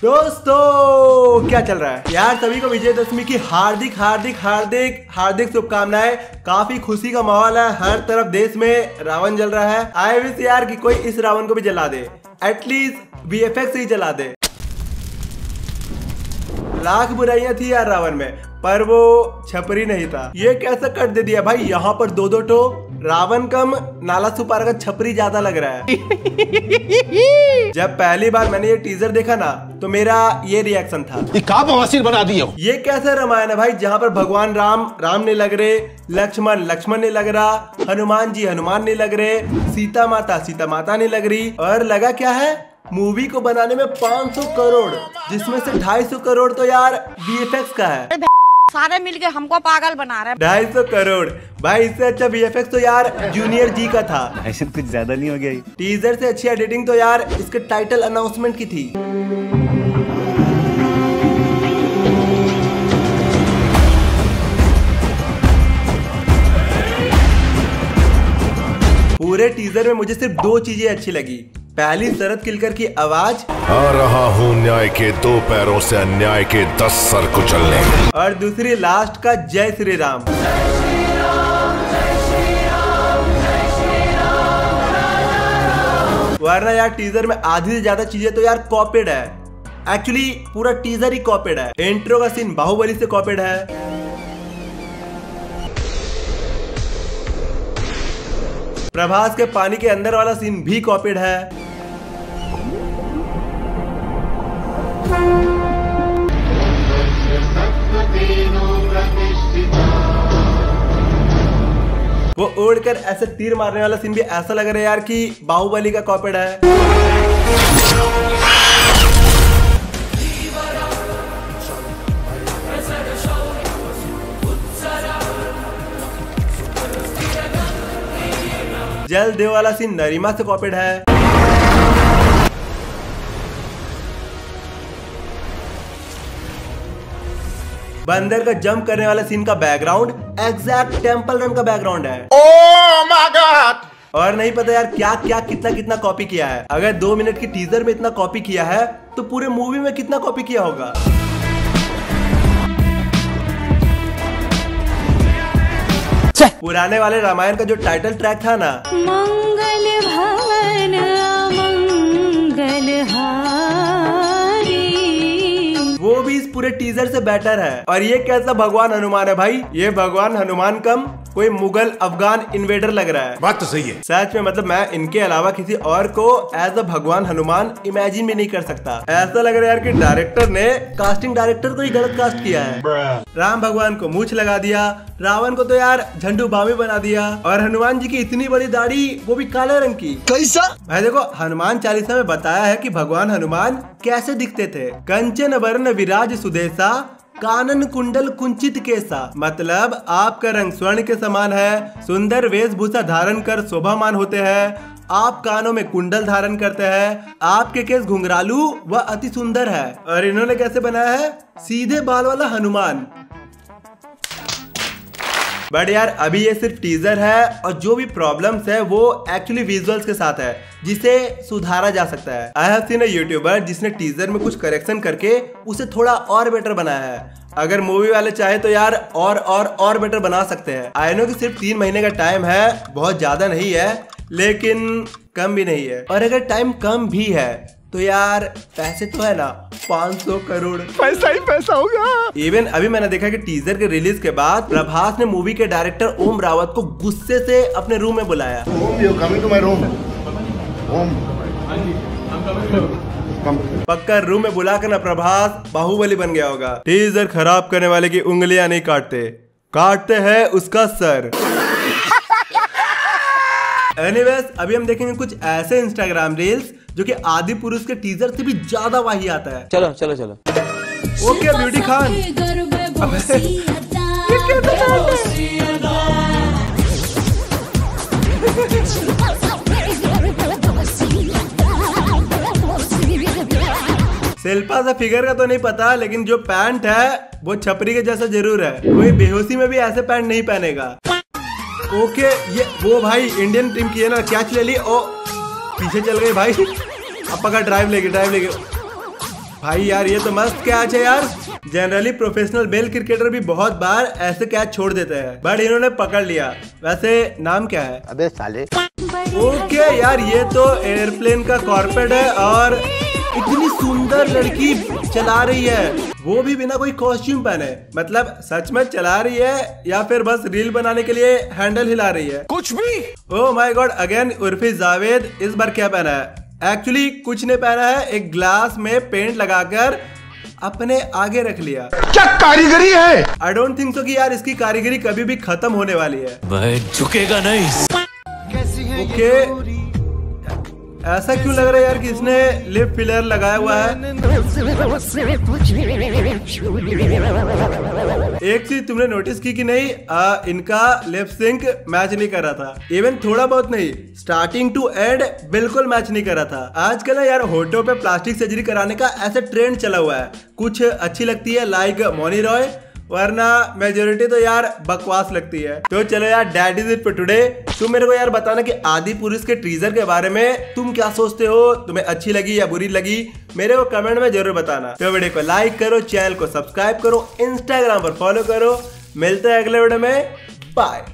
दोस्तों क्या चल रहा है यार? सभी को विजयदशमी की हार्दिक हार्दिक हार्दिक हार्दिक शुभकामनाएं। काफी खुशी का माहौल है, हर तरफ देश में रावण जल रहा है। आई विश यार कि कोई इस रावण को भी जला दे, एटलीस्ट VFX ही जला दे। लाख बुराइयां थी यार रावण में, पर वो छपरी नहीं था। ये कैसे कट दे दिया भाई? यहाँ पर दो टो रावण कम नाला सुपारा का छपरी ज्यादा लग रहा है। जब पहली बार मैंने ये टीजर देखा ना तो मेरा ये रिएक्शन था, ये बना दिया। ये कैसे रामायण है भाई जहाँ पर भगवान राम नहीं लग रहे, लक्ष्मण नहीं लग रहा, हनुमान नहीं लग रहे, सीता माता नहीं लग रही, और लगा क्या है मूवी को बनाने में 500 करोड़, जिसमें से 250 करोड़ तो यार VFX का है। सारे मिलके हमको पागल बना रहे हैं। 250 करोड़ भाई, इससे अच्छा VFX तो यार जूनियर जी का था। ऐसे कुछ ज्यादा नहीं हो गया? टीजर से अच्छी एडिटिंग तो यार इसके टाइटल अनाउंसमेंट की थी। पूरे टीजर में मुझे सिर्फ 2 चीजें अच्छी लगी। पहली शरद किलकर की आवाज, आ रहा हूँ न्याय के 2 पैरों से अन्याय के 10 सर कुचलने, और दूसरी लास्ट का जय श्री राम। वरना यार टीजर में आधी से ज्यादा चीजें तो यार कॉपीड है। एक्चुअली पूरा टीजर ही कॉपीड है। इंट्रो का सीन बाहुबली से कॉपीड है, प्रभास के पानी के अंदर वाला सीन भी कॉपीड है, वो उड़कर ऐसे तीर मारने वाला सीन भी ऐसा लग रहा है यार कि बाहुबली का कॉपीड है। जल देव वाला सीन नरीमा से कॉपीड है। बंदर का जंप करने वाला सीन का बैकग्राउंड एग्जैक्ट टेंपल रन का बैकग्राउंड है। Oh my God! और नहीं पता यार क्या क्या कितना कॉपी किया है। अगर 2 मिनट की टीजर में इतना कॉपी किया है तो पूरे मूवी में कितना कॉपी किया होगा। पुराने वाले रामायण का जो टाइटल ट्रैक था ना, मंगल भवन मंगल हारी, वो भी इस पूरे टीजर से बेटर है। और ये कैसा भगवान हनुमान है भाई? ये भगवान हनुमान कम कोई मुगल अफगान इन्वेडर लग रहा है। बात तो सही है सच में, मतलब मैं इनके अलावा किसी और को एज अ भगवान हनुमान इमेजिन भी नहीं कर सकता। ऐसा लग रहा है यार कि डायरेक्टर ने कास्टिंग डायरेक्टर को ही गलत कास्ट किया है। राम भगवान को मूंछ लगा दिया, रावण को तो यार झंडू बामी बना दिया, और हनुमान जी की इतनी बड़ी दाढ़ी वो भी काले रंग की। कैसा भाई? देखो हनुमान चालीसा में बताया है कि भगवान हनुमान कैसे दिखते थे। कंचन वर्ण विराज सुदेशा, कानन कुंडल कुंचित केसा, मतलब आपका रंग स्वर्ण के समान है, सुंदर वेशभूषा धारण कर शोभामान होते हैं, आप कानों में कुंडल धारण करते हैं, आपके केस घुंघरालू व अति सुंदर है। और इन्होंने कैसे बनाया है? सीधे बाल वाला हनुमान। बट यार अभी ये सिर्फ टीजर है, और जो भी प्रॉब्लम्स है वो एक्चुअली विजुअल्स के साथ है, जिसे सुधारा जा सकता है। I have seen a YouTuber जिसने टीजर में कुछ करेक्शन करके उसे थोड़ा और बेटर बनाया है। अगर मूवी वाले चाहे तो यार और बेटर बना सकते हैं। आई नो कि सिर्फ 3 महीने का टाइम है, बहुत ज्यादा नहीं है, लेकिन कम भी नहीं है। और अगर टाइम कम भी है तो यार पैसे तो है ना, 500 करोड़ पैसा ही पैसा होगा। इवन अभी मैंने देखा कि टीजर के रिलीज के बाद प्रभास ने मूवी के डायरेक्टर ओम रावत को गुस्से से अपने रूम में बुलाया। पक्का रूम में बुलाकर ना प्रभास बाहुबली बन गया होगा। टीजर खराब करने वाले की उंगलियां नहीं काटते हैं उसका सर। एनीवेज अभी हम देखेंगे कुछ ऐसे इंस्टाग्राम रील्स जो कि आदि पुरुष के टीजर से भी ज्यादा वाही आता है। चलो ओके ब्यूटी खान, शिल्पा सा फिगर का तो नहीं पता, लेकिन जो पैंट है वो छपरी के जैसा जरूर है। कोई बेहोशी में भी ऐसे पैंट नहीं पहनेगा। ओके ये वो भाई इंडियन टीम की है ना, कैच ले ली, ओ पीछे चल गए भाई। अब पका ड्राइव लेके भाई यार ये तो मस्त कैच है यार। जनरली प्रोफेशनल मेल क्रिकेटर भी बहुत बार ऐसे कैच छोड़ देते हैं, बट इन्होंने पकड़ लिया। वैसे नाम क्या है? अबे साले। ओके यार, ये तो एयरप्लेन का कॉर्पेट है और इतनी सुंदर लड़की चला रही है, वो भी बिना कोई कॉस्ट्यूम पहने। मतलब सच में चला रही है या फिर बस रील बनाने के लिए हैंडल हिला रही है? कुछ भी। Oh my God, again Urfi Javed इस बार क्या पहना है? एक्चुअली कुछ नहीं पहना है, एक ग्लास में पेंट लगाकर अपने आगे रख लिया। क्या कारीगरी है? आई डोंट थिंक सो कि यार इसकी कारीगरी कभी भी खत्म होने वाली है। वह झुकेगा नहीं। ओके, ऐसा क्यों लग रहा है यार कि इसने लिप फिलर लगाया हुआ है? एक चीज तुमने नोटिस की कि नहीं, इनका लिप सिंक मैच नहीं कर रहा था। इवन थोड़ा बहुत नहीं, स्टार्टिंग टू एंड बिल्कुल मैच नहीं कर रहा था। आजकल ना यार होठों पे प्लास्टिक सर्जरी कराने का ऐसा ट्रेंड चला हुआ है। कुछ अच्छी लगती है लाइक मौनी रॉय, वरना मेजोरिटी तो यार बकवास लगती है। तो चलो यार, that is it for today. तुम मेरे को यार बताना कि आदि पुरुष के टीजर के बारे में तुम क्या सोचते हो, तुम्हें अच्छी लगी या बुरी लगी, मेरे को कमेंट में जरूर बताना। तो वीडियो को लाइक करो, चैनल को सब्सक्राइब करो, इंस्टाग्राम पर फॉलो करो। मिलते हैं अगले वीडियो में, बाय।